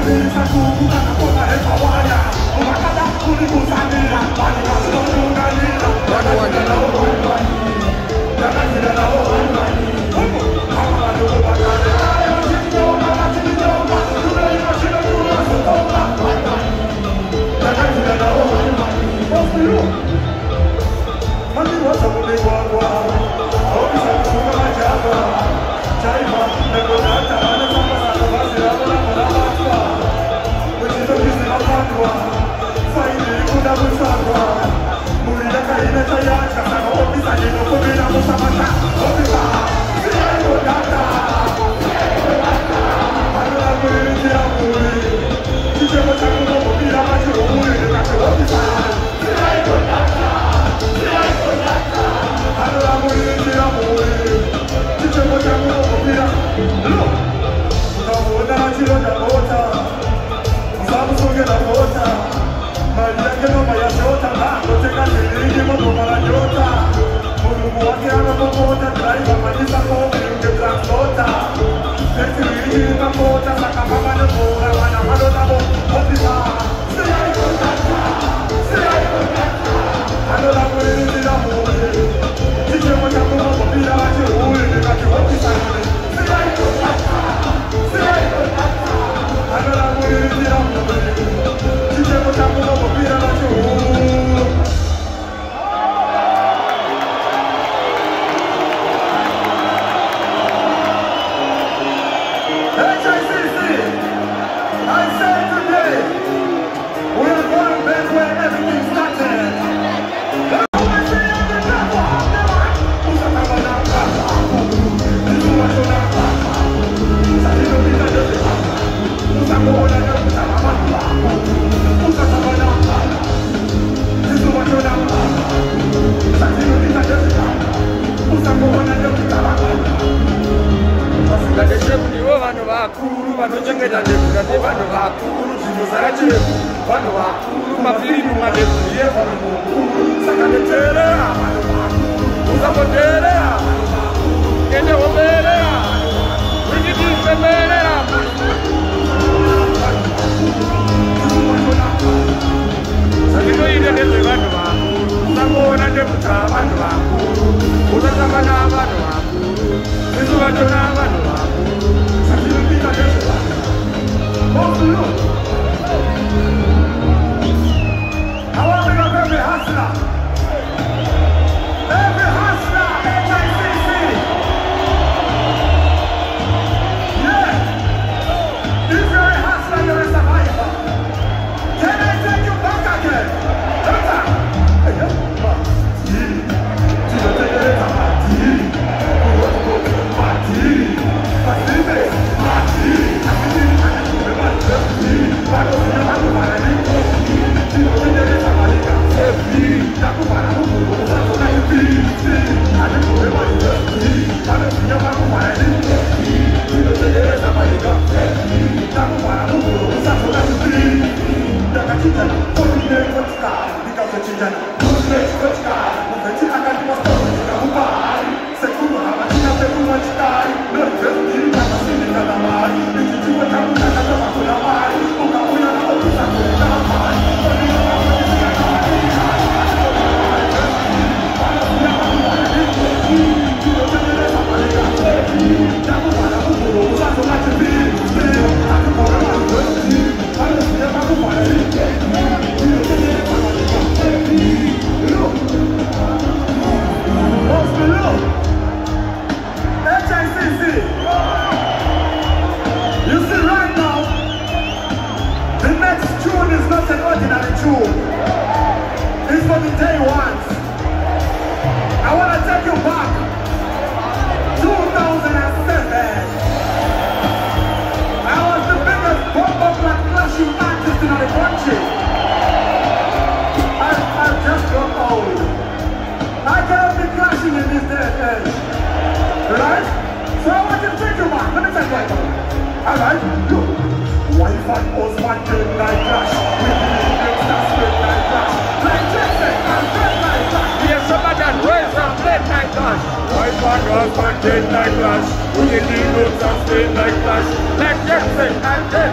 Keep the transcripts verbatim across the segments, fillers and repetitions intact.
Like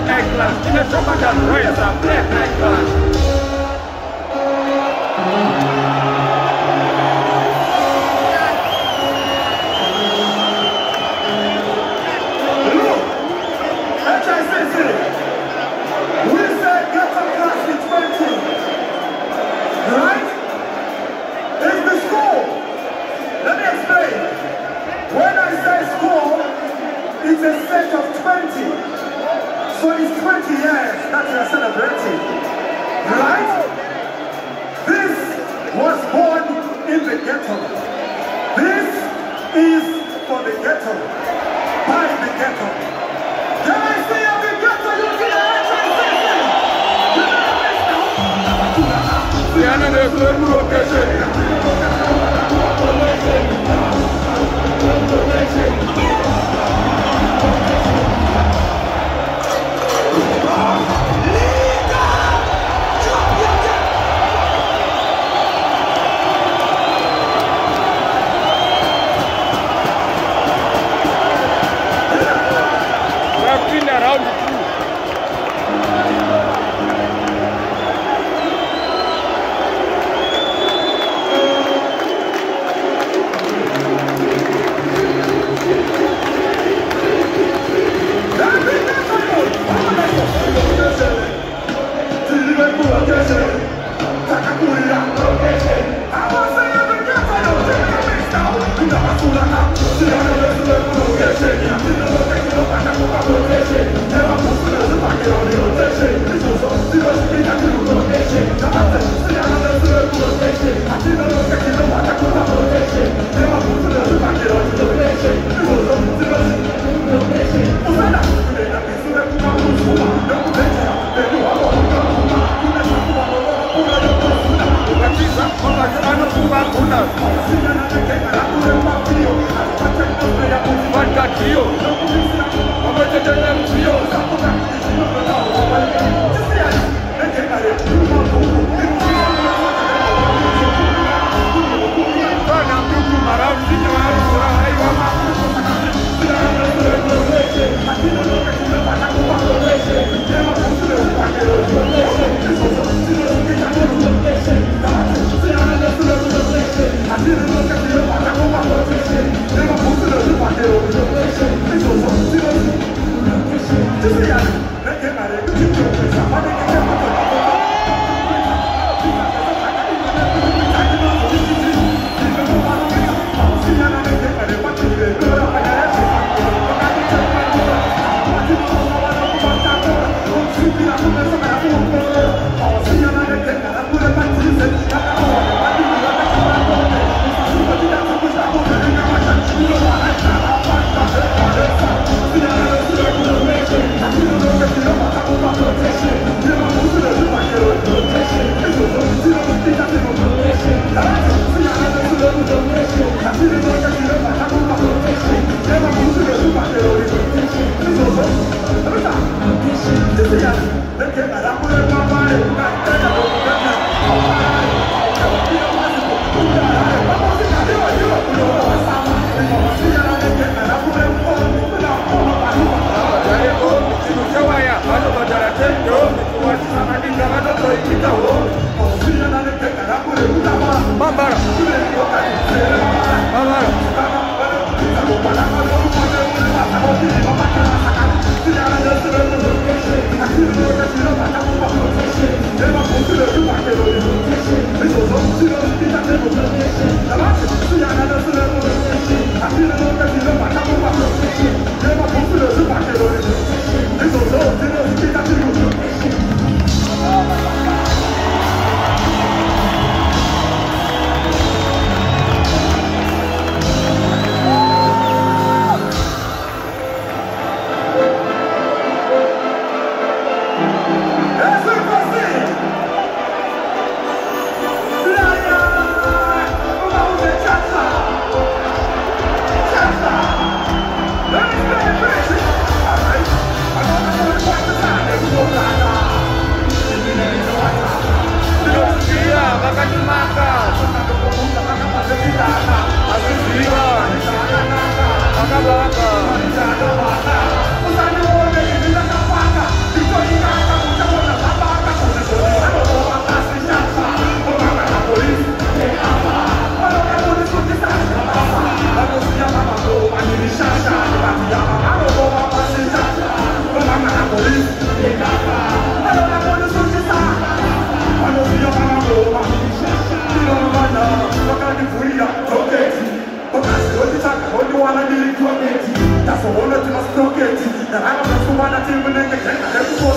Come on.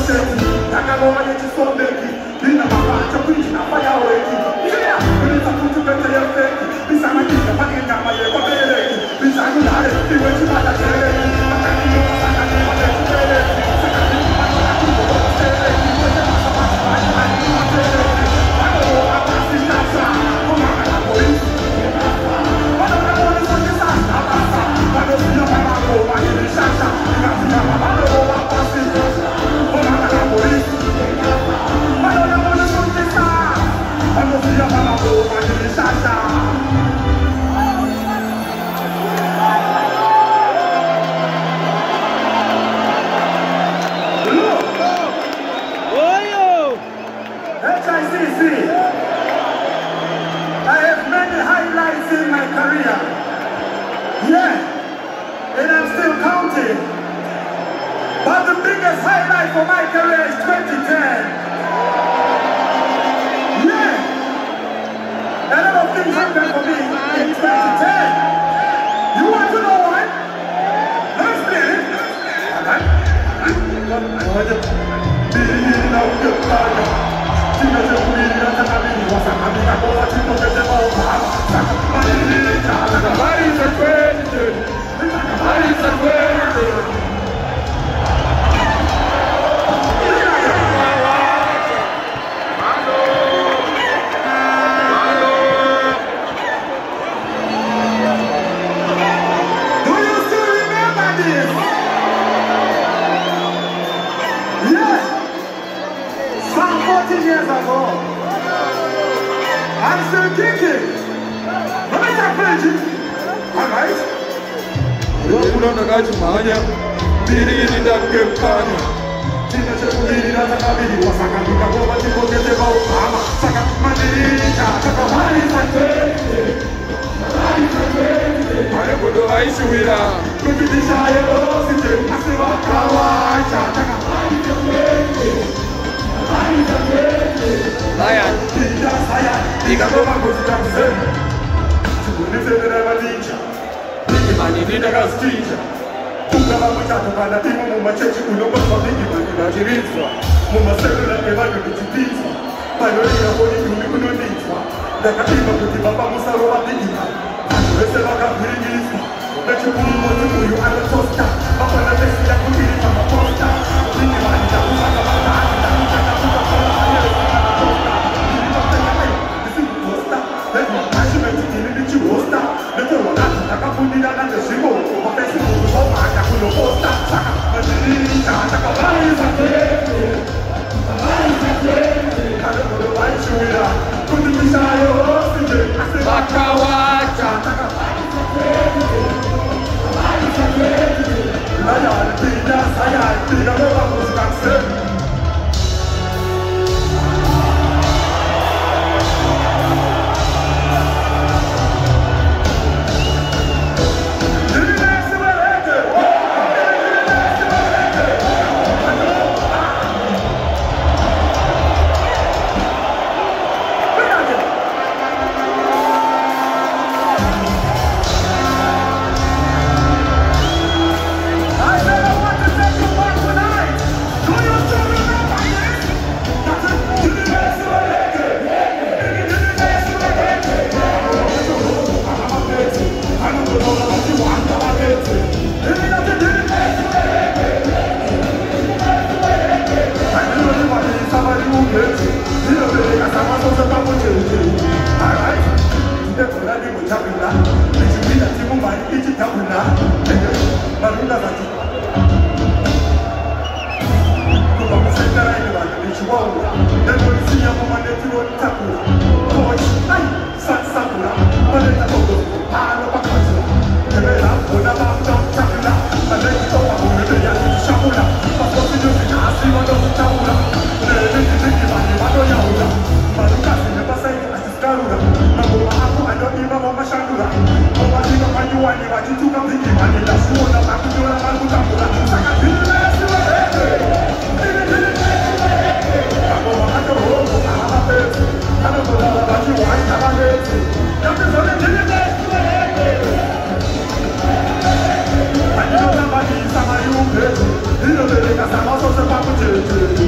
Sama you, you know, they got some also some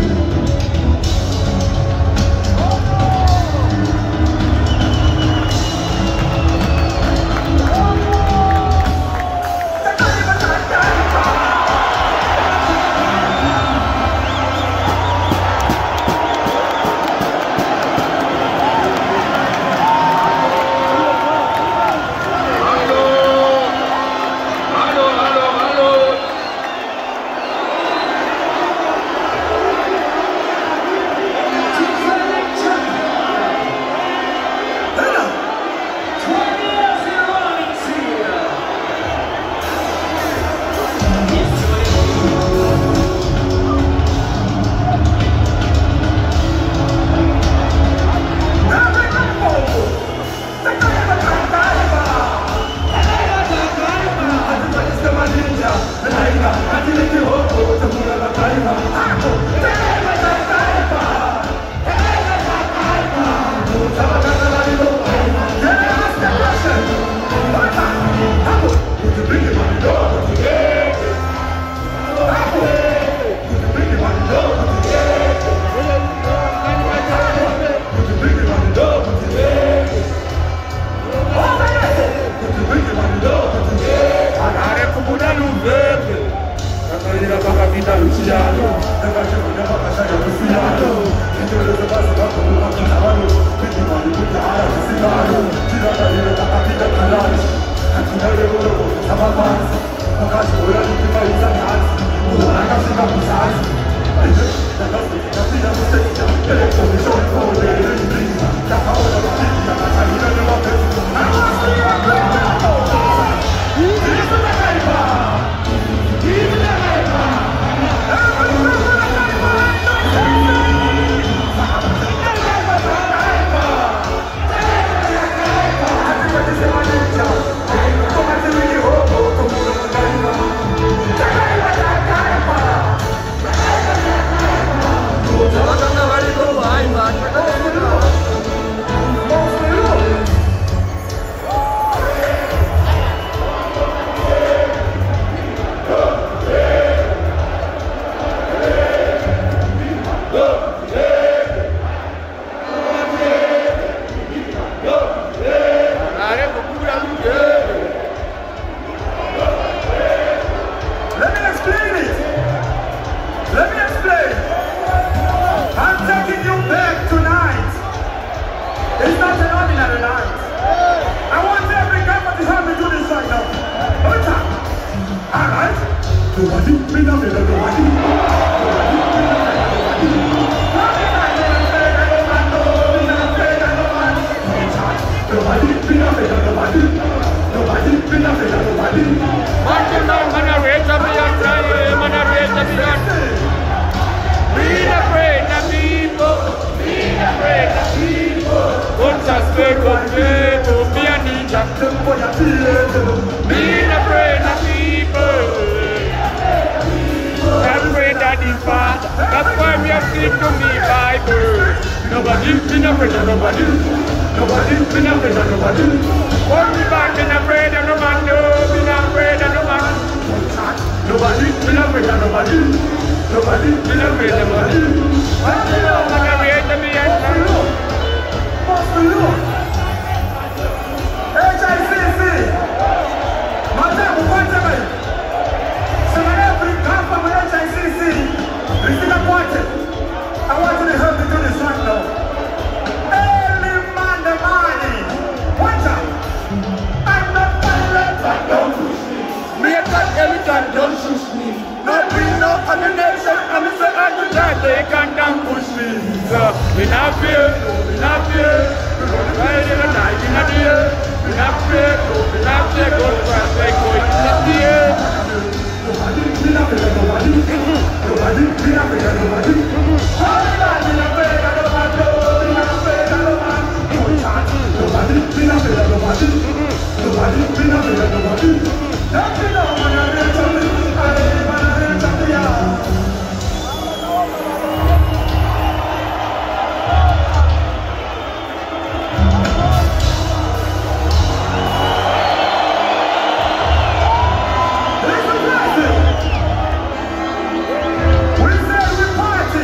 We said we party.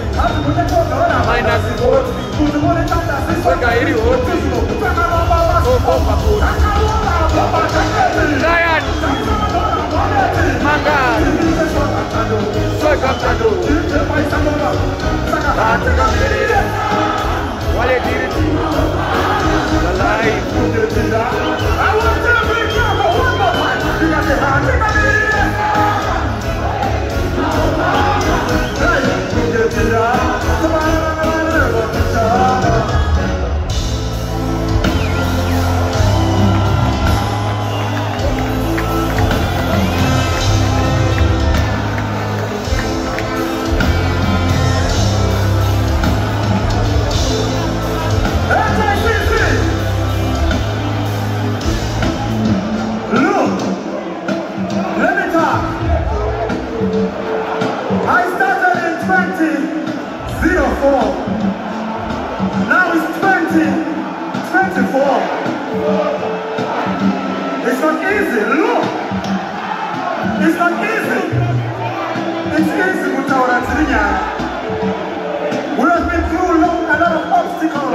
minus weka iri hoti Ryan Mangar Sweka Mtado Katika wale diriti lalai I want to be careful one more time. Now it's twenty twenty-four. It's not easy. Look, it's not easy. It's easy without Tinya. We have been through long, a lot of obstacles.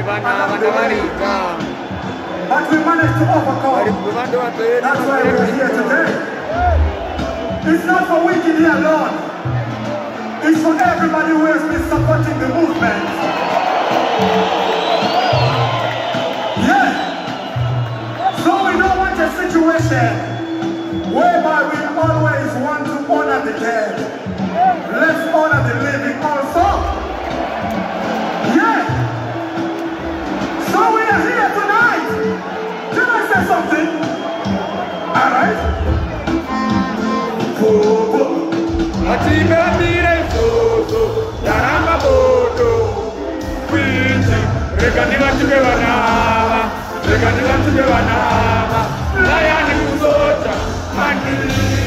But we managed to overcome. That's why we're here today. It's not for Wiki here alone. It's for everybody who has been supporting the movement. Yeah. So we don't want a situation whereby we always want to honor the dead. Let's honor the living also. Yeah. So we are here tonight. Can I say something? All right. Oh, oh. Yaramba bodo, Quincy, Reganila to the Vanava, Reganila to the Vanava, Lion Uzota, Mandi.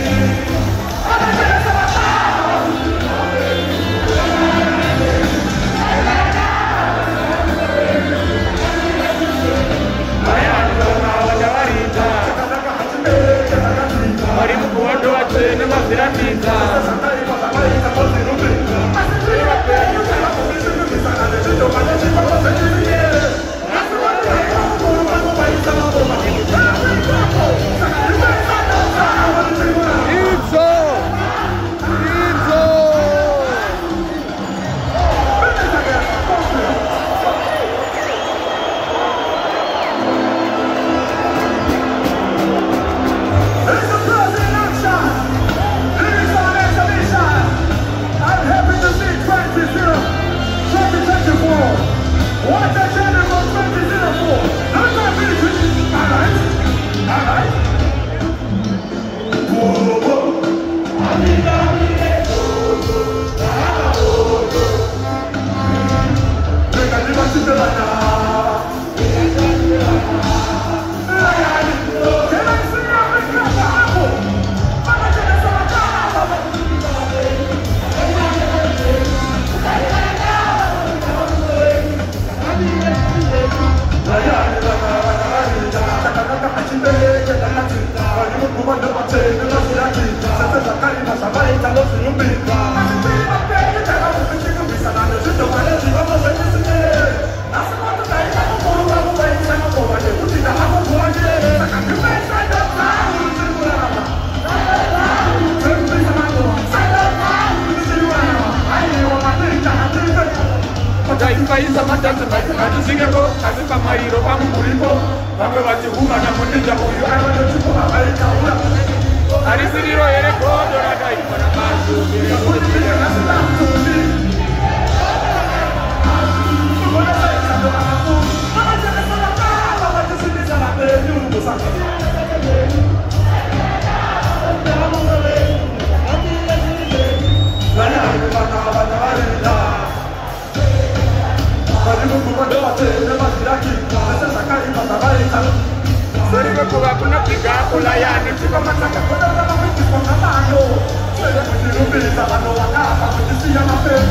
Kuna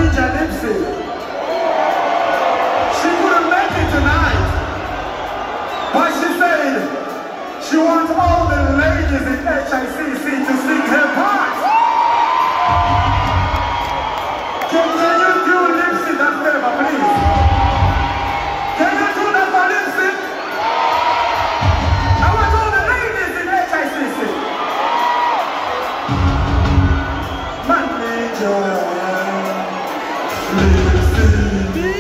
Ninja Nipsey. She couldn't make it tonight. But she said she wants all the ladies in H I C C to sing her part. Can, can you do Nipsey that favor, please? Can you do that for Nipsey? I want all the ladies in H I C C. Manager, Nipsey.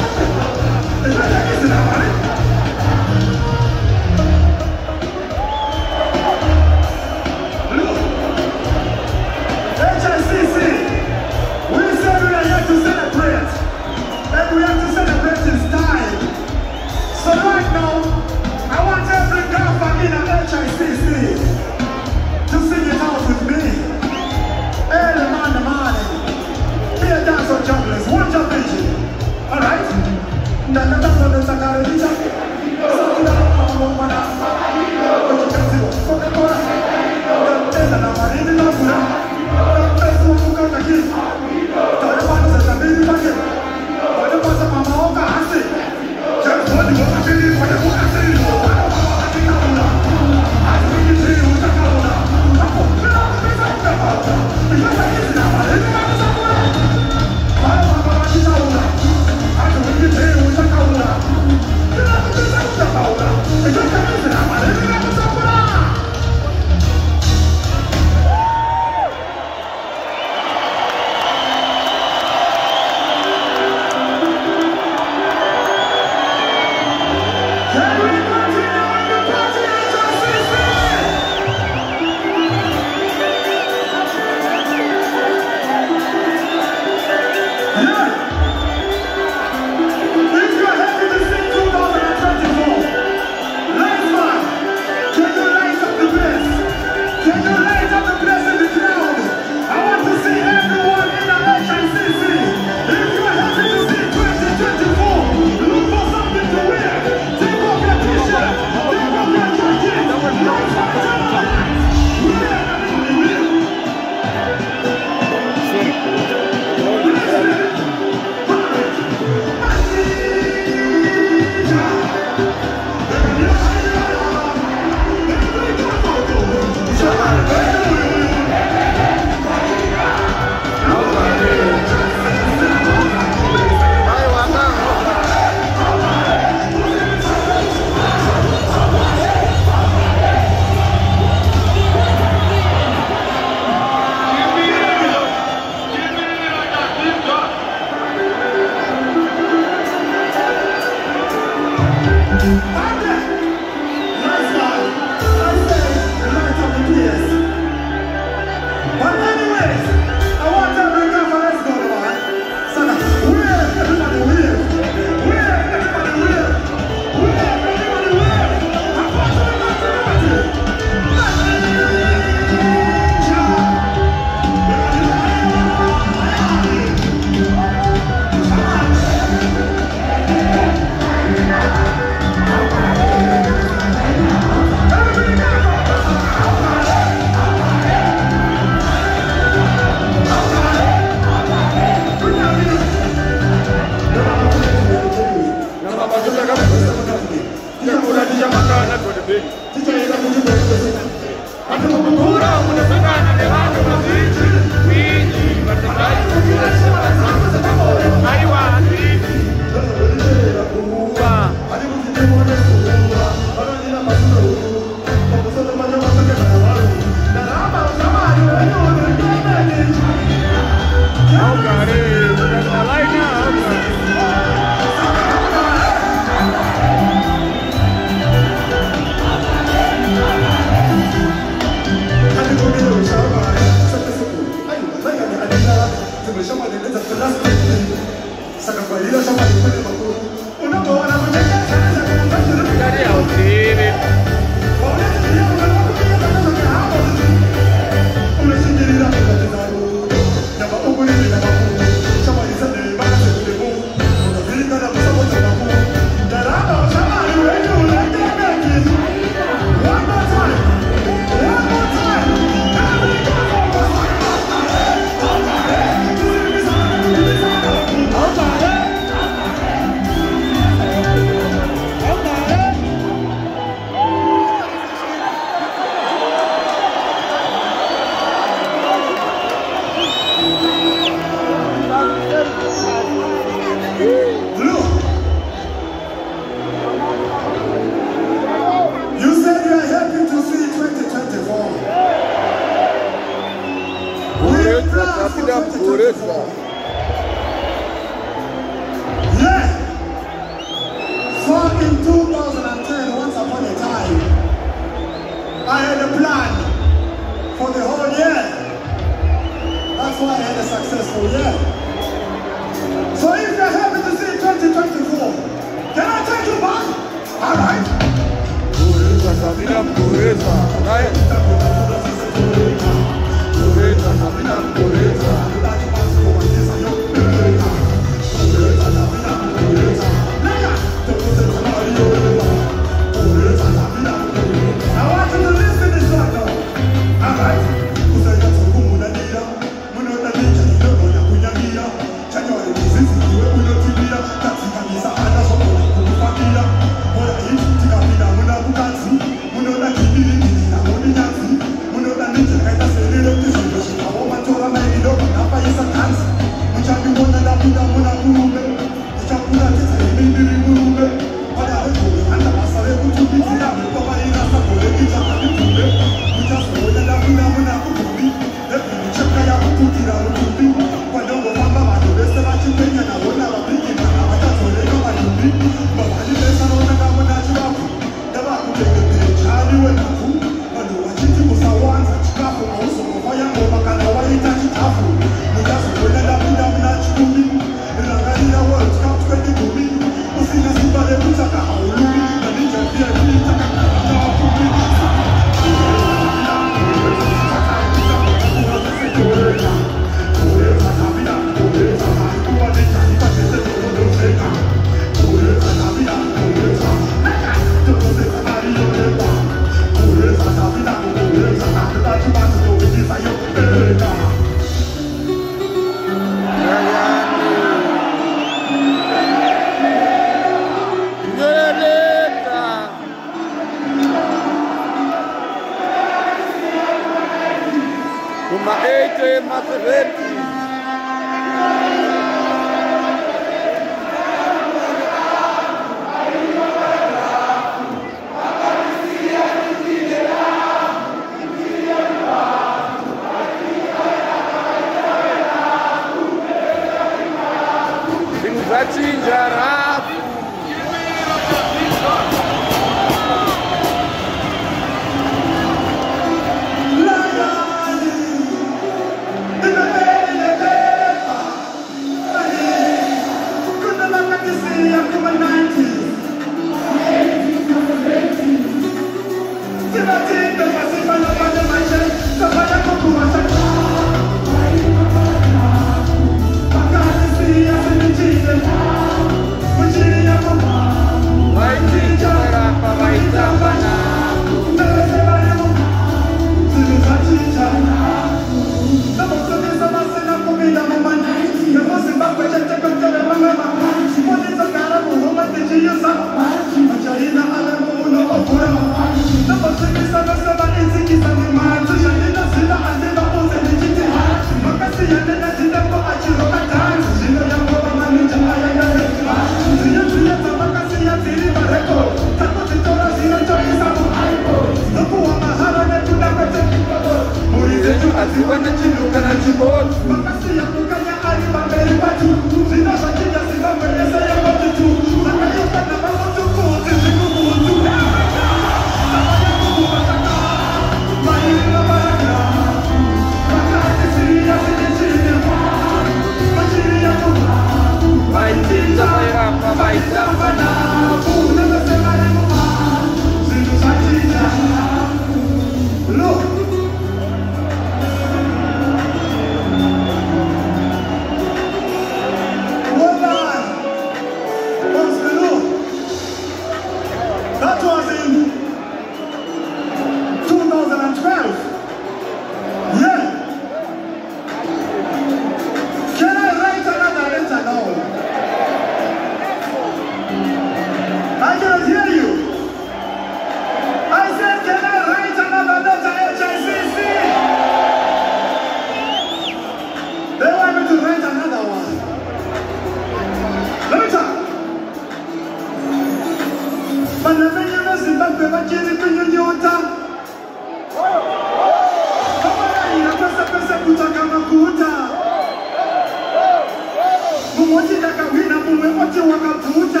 wakati wakapuuza.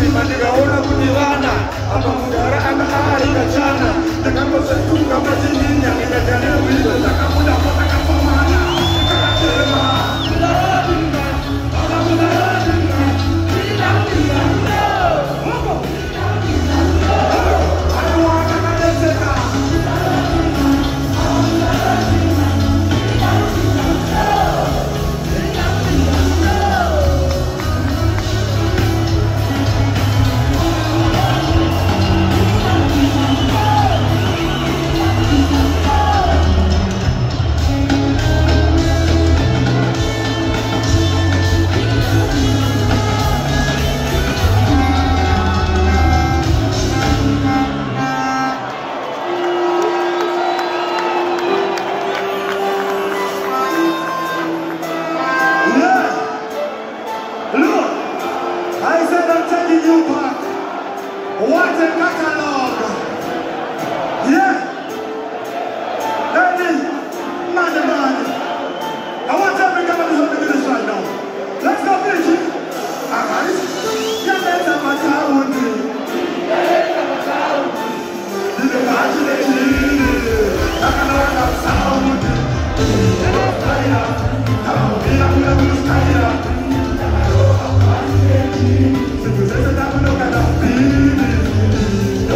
Mandigaona kudivana apa mudara ana ari kachana takakosetuka machinya nikajana wido takamuda takapomana takatema lawadinga lawadinga lawadinga moko ayo akakadeseka what a catalog! Yeah! That is man the man. I want every government to do this right now. Let's go finish it. Alright? You better match out with me. You can match it. I can learn how to sound with you. Come on, be up, be up, be up, be up. Si tu sei da quello che da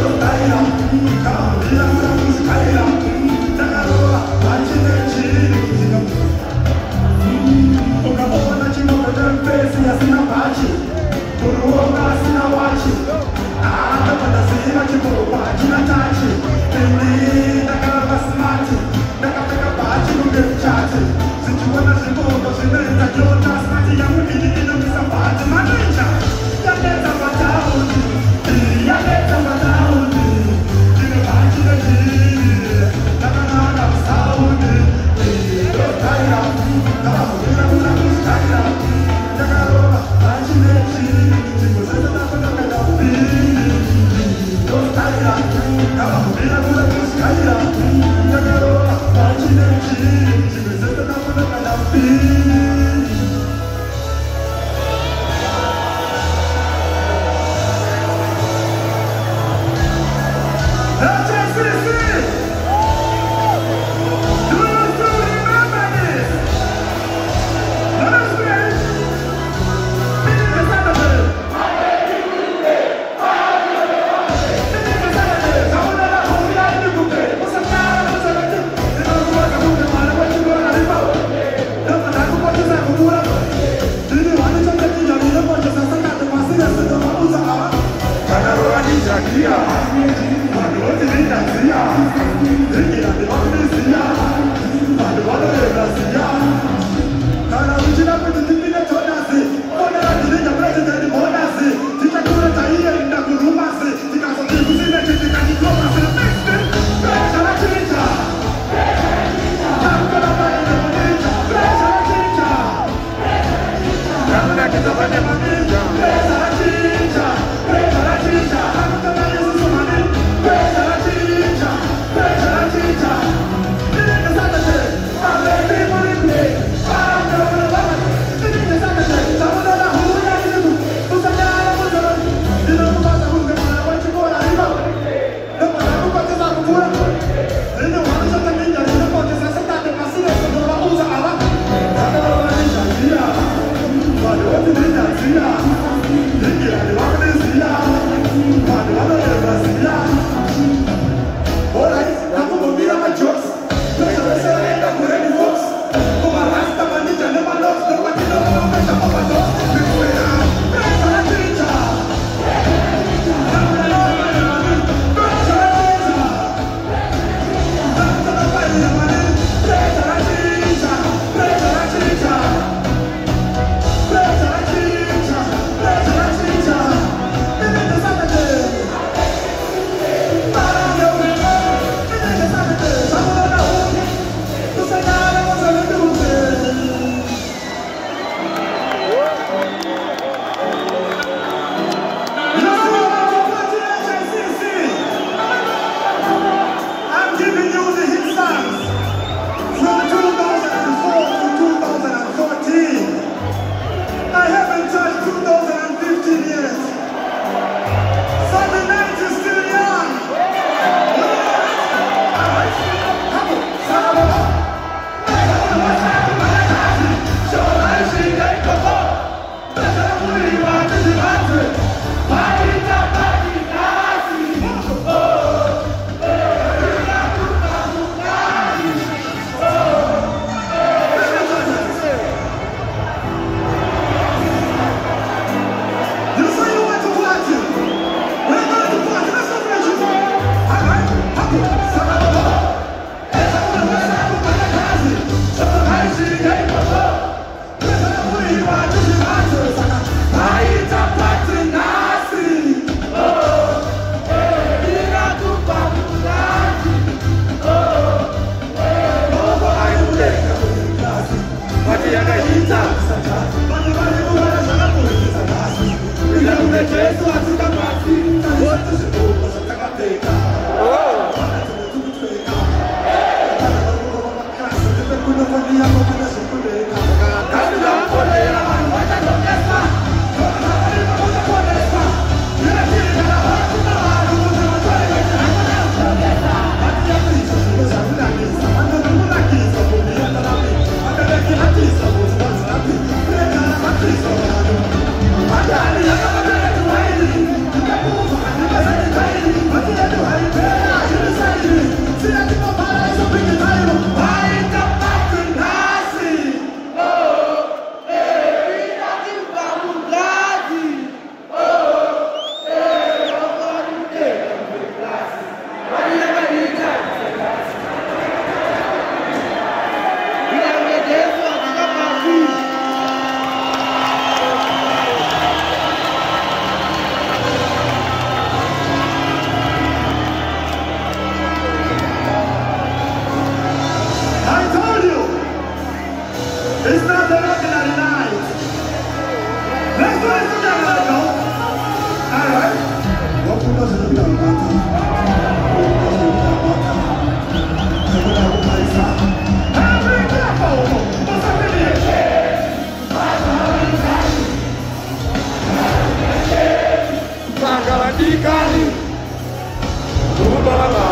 Chakadikani, Umababa,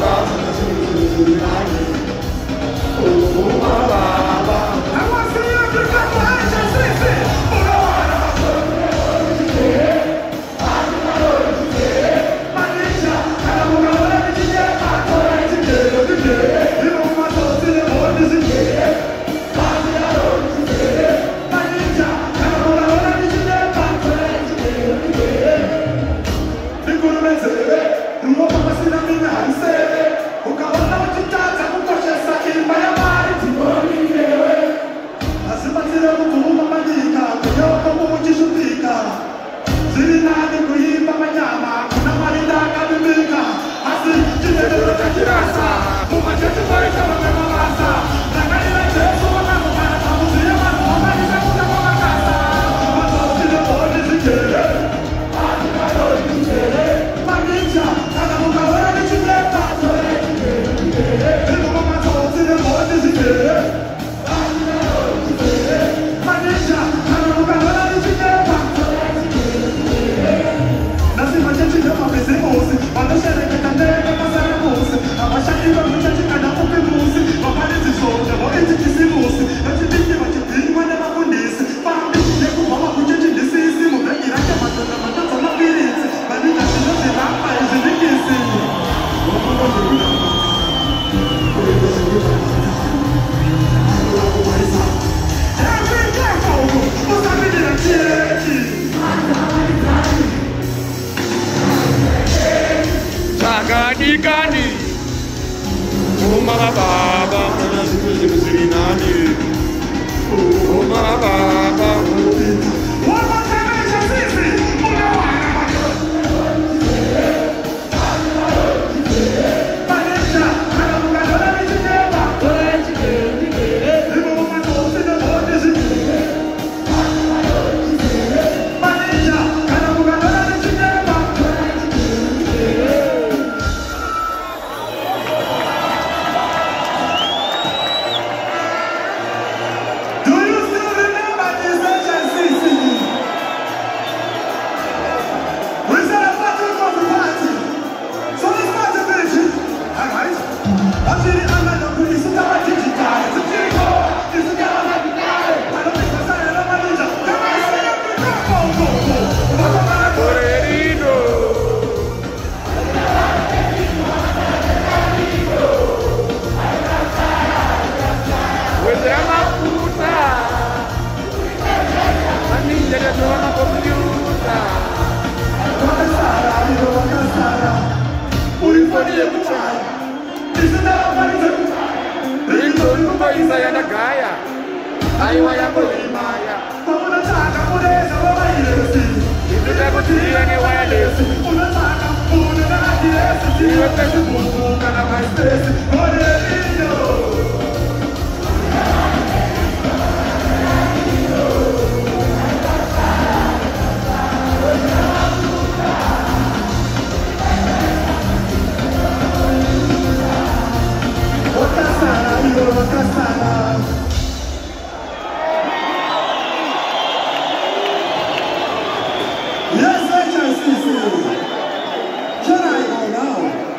Umababa. I want to see you to clap your hands and sing, sing. Manisha, and I'm gonna let it get back to it. You know my soul to the Lord is in here. Manisha, and I'm gonna let it get back to it. The good man said, you know what I'm saying, I'm saying, who can hold out the chance and who pushes back in my mind. Asimatira kutuuma madika, kuyoka mujishupika. Zirinani kuimba manyama, kuna malinda kadimika. Asi jitendero kakirasa, mumachetu maisha mamema masa. Nakalila chesu wakamu kata, muziya manu wamalisa kuta kwa makasa. Matosi le bodi zikere, atika doi zikere. Manisha, kana mukawara nichileta, tore zikere. Imo matosi le bodi zikere. Manisha, kana mukawara nichileta, tore zikere. Nasi machetu yama bezimusi, manoshereke kandeke masare musi. Abashakira mchechi kada upe musi, wapani zisote, moiti kisimusi. Nachibiki machipini wane mafundisi, pambi yeku mama kuchechi nisisi. Mubeki rake matona matata mabirisi, badika sinozi rapa izidikisi. Wapunga ziruna, kureko ziruna, kureko waisa. Every day kogu, usabidi na kieki. Chakadikani, Umababa, Zirinani, Umababa. One more time, I just see it. Manisha, kana mukawara nichileta, tore zikere. Imo matosi le bodi zikere. Manisha, kana mukawara nichileta, tore zikere. Do you still remember this H S C C? We said a party for the party. So let's start the vision. Alright? Actually, I'm not going to put this in the digital. It's a jingle. It's a gala. I don't think that's how you're not manager. Come on, say it. Go, go, go, go. Correrido. With a maputa. I need to do a computer. Wakasara, you wakasara. Ulifanya ya kuchai. Isn't that a funny thing? Ringo Lumba Isayana Gaya. Aiwa yako imaya. Unataka kuleza baba Yesu. Unataka kujiani wireless. Unataka kuona Yesu. Iwe pesi Mungu kana maistesi. Correrido. Wakasara, yo wakasara. Yes, H S C C. Can I go now?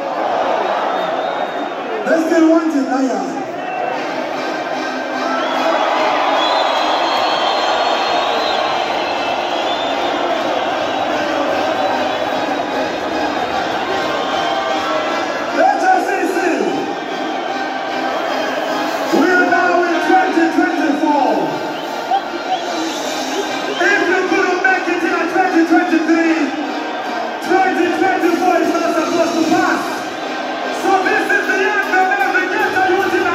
They still want it, Naya. H S C C. We are now in twenty twenty-four. If you couldn't make it in twenty twenty-three, twenty twenty-four is not supposed to pass. So this is the end of every ghetto youth in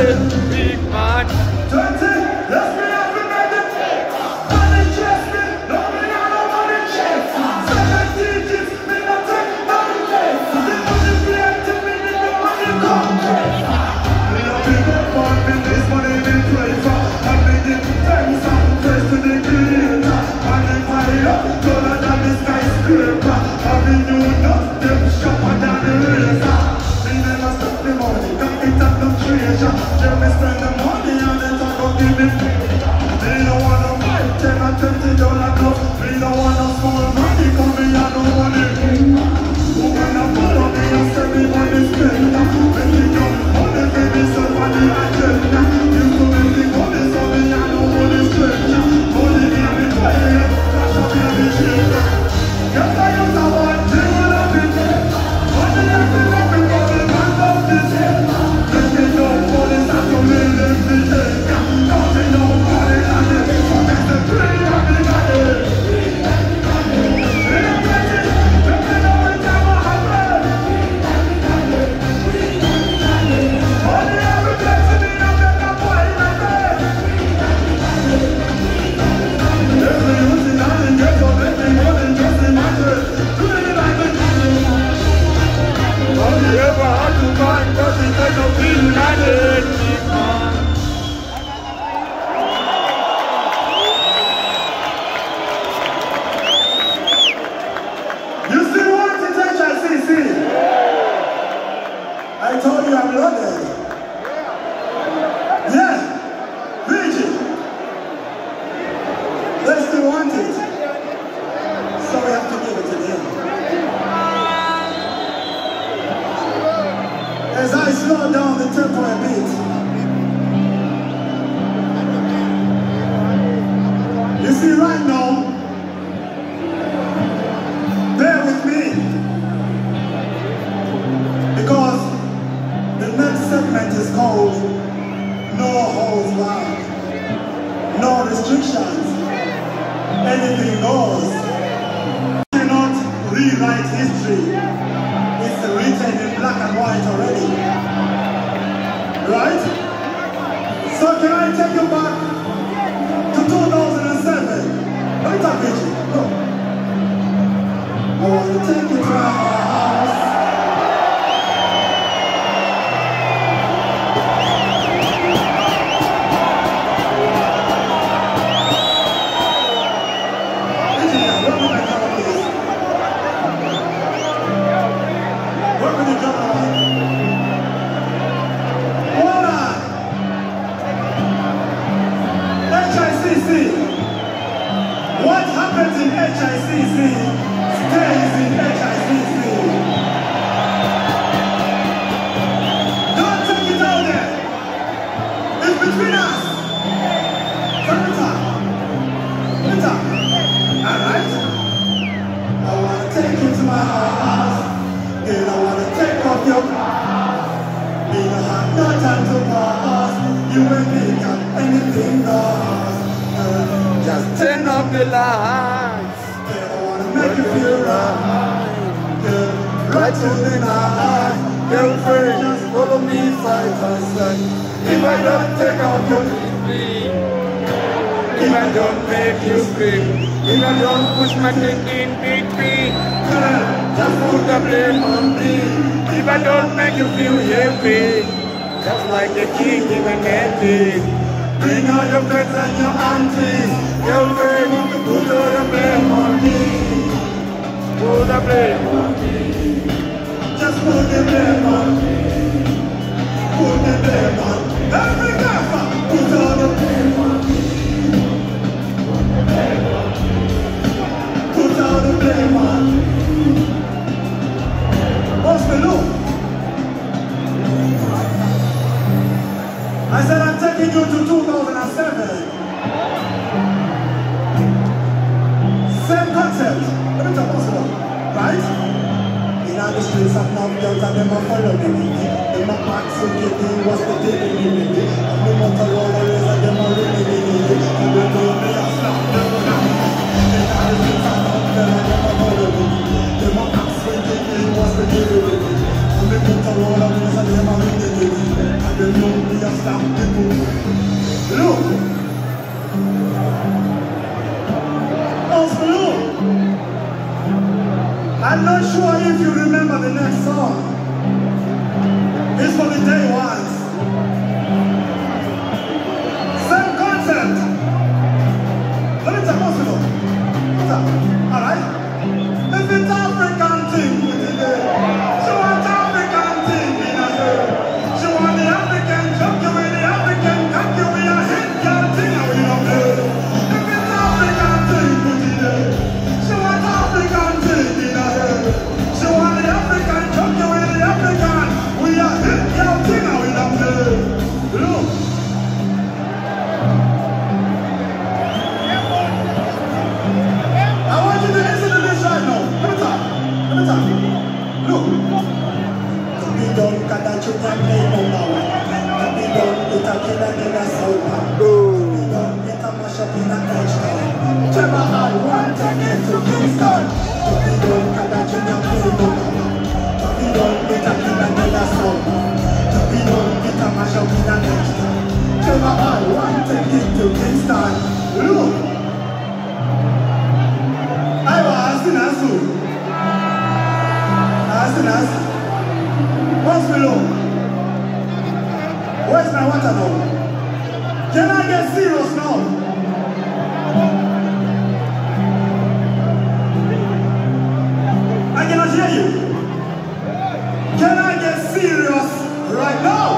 it, big man. twenty, let's be up in the money chest, no me I don't want it chest. Seven digits, me not take money less. The money play to me, me no money come. Me no big up on me, this money me pray for. I me give thanks and praise to the Creator. And the fire, taller than the skyscraper. I me know not them sharper than the razor. Me never stop the money, got it at no treasure. Yeah, me spend the money and then I go give me. Me no want no five, ten or twenty dollar club. Me no want no small money, come me and no money. Who when I follow me and say me money spend. Make me come money for myself and the agenda. You to make me money so me and no money stranger. Money in me fire, cash up in me chamber. Yes, I use a one, you will have it. Money and me let me go, the man of this head. Let me know money, that's the way let me take. Don't me know money, and the people make the three of me got it. Let me know it's ever happened. Money every place to me, I make a boy in my bed. Every youth in all the ghetto, make me money, just imagine. Do it like me. All you ever had to find was the kind of feeling I did, big man. You still want it, H I C C? I told you I'm loaded. Yeah, Virgin. They still want it. So we have to give it to them. As I slow down the tempo a bit, you see right now, bear with me, because the next segment is called No Holds Barred, no restrictions, anything goes. You cannot rewrite history. It's written in black and white already. Right? So can I take you back to two thousand seven? Right up, Richie. Go. I want to take you to our house. Engineer, work with my camera, please. Work with the camera. Hold on. H I C C. What happens in H I C C stays in H I C C. Don't take it out there. It's between us. Turn it up. Turn it up. Alright? I want to take you to my house. And I want to take off your clothes. We don't have no time to pause. You and me got anything goes. Uh, just Turn off the lights. yeah, I wanna make you feel right. Yeah, right to the night. Girlfriend, just follow me side by side. If I don't take out your feet, if I don't make you scream, if I don't push my thing in between, Yeah, just put the blame on me. If I don't make you feel happy, just like a king in a candy. bring out your friends and your aunties. Girlfriend, put all the blame on me. Put the blame on me. Just put the blame on me. Put the blame on every gaffer. Put all the blame on me. Put all the blame on me. What's the look? I said I'm taking you to two thousand seven. Same concept. Let me talk about it, right? In the streets of North Delta, them a follow me. Them a pack so kitty, what's the daily limit? And the Motorola razor, them a really need it. And they know me a slap them down. In the streets of North Delta, them a follow me. Them a pack so kitty, what's the daily limit? And the Motorola razor, them a really need it. And they know me a slap I'm not sure if you remember the next song. It's for the day ones. Same concept. Let me tell you what's up. Alright? If it's African thing, she want African thing in a girl. She want the African junkie with the African junkie with a hit girl thing and we don't do. If it's African thing, put it there. She want African thing in a girl. She want the African junkie with the African with a hit girl thing and we don't do. Look. I want you to listen to this right now. Let me talk. Let me talk. Look. We don't got that you can play no more. We don't get a killer in a sofa. We don't get a mash up in a touchdown. Trevor, I want to get to Kingston. We don't got that you can play no more. We don't get a killer in a sofa. We don't get a mash up in a touchdown. Trevor, I want to get to Kingston. Look. I was asking us who? Asking us. What's below? Where's my water now? Can I get serious now? I cannot hear you. Can I get serious right now?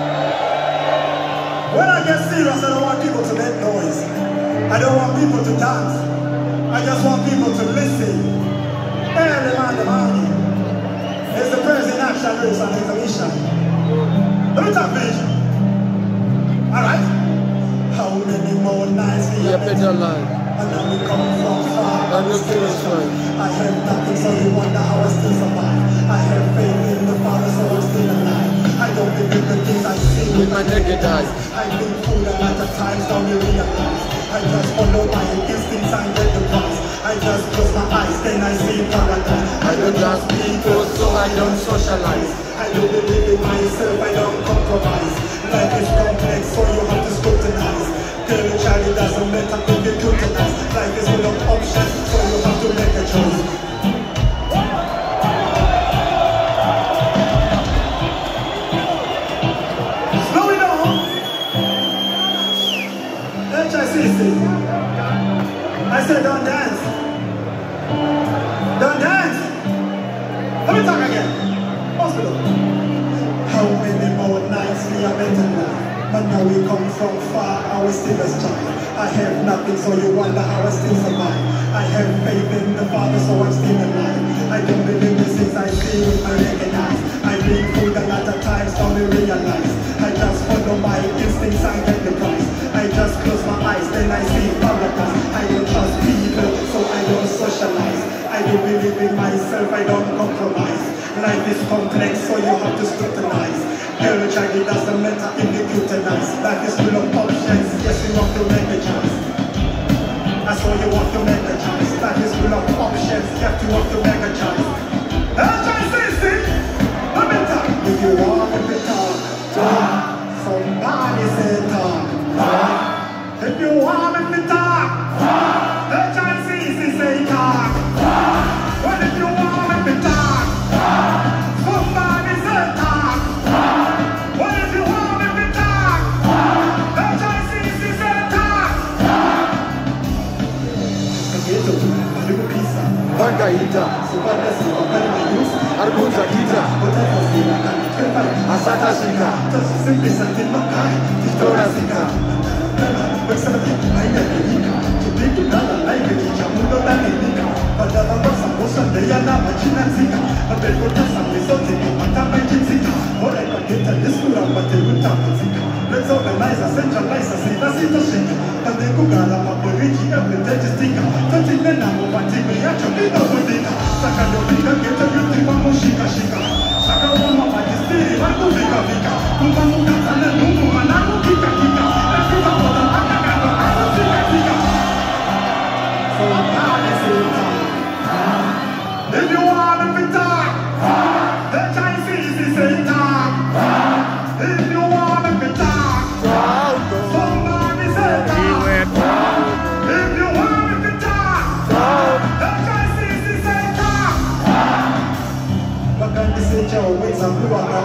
When I get serious, I don't want people to make noise. I don't want people to dance. I just want people to listen. Early man, the money. It's the present action race and exhibition. Let me talk vision. Alright? How many more nights we have been alive? And now we come from far. And we still strong. I have nothing, so you wonder how I still survive. I have faith in the Father, so I'm still alive. I don't believe the things I see with my naked eyes. I've been fooled a lot of times, don't you realize? I just follow my instincts and get the prize. I just close my eyes, then I see paradise. I don't just people, so I don't socialize. I don't believe in myself, I don't compromise. Life is complex, so you have to scrutinize. Tell the child it doesn't matter if you utilize. Life is full of options, so you have to make a choice. Slow it down. H I C C. I said don't dance. Don't dance. Let me talk again. Hospital. How many more nights we are better now? But now we come from far, I was still a child. I have nothing, so you wonder how I still survive. I have faith in the Father, so I'm still alive. I don't believe the things I see with my naked eyes. I've been fooled a lot of times, don't realize. I just follow my instincts and get the prize. I just close my eyes, then I see paradise. I don't trust people, so I don't socialize. I do believe in myself, I don't compromise. Life is complex, so you have to scrutinize. Girl, child, it doesn't matter if you utilize. Life is full of options, yes, you want to make a choice. That's why you want to make a choice. Life is full of options, yes, you want to make a choice. H I C C, let me talk. If you want to talk, talk. Somebody say talk, talk. If you want to talk, talk. H I C C say talk, talk. Well, if you want to talk, talk. Somebody say talk, talk. Well, if you want to talk, talk. H I C C say talk, talk. Kageto, Malibu Pisa, Bangaita, Subaka Siva, Arguza Kita, Asata Sika, Simply Santin Makai, Victoria Sika. I get the Nika, to be the Dala, like the Jamundo Danica, but the Basa Bosa, the Yana, Machina Zika, a bit of Tasa, resulting in Matama Zika, or I can get a Discura, but they will tap Zika. Let's organize a centralize a Sita Shika, and they could gather up the Rigi every day to stick up, thirty men are over Tibi, actually, no Bodina, Sakado Vika, get a beauty Mamo Shika Shika, Sakawama, Majestiri, Mako Vika Vika, Kumamuka, and then Mumu, Manamu Kika Kika, let's go for the if you want to talk, the Chinese is saying talk. If you want to talk, somebody say talk. If you want to talk, the Chinese is saying talk. some people are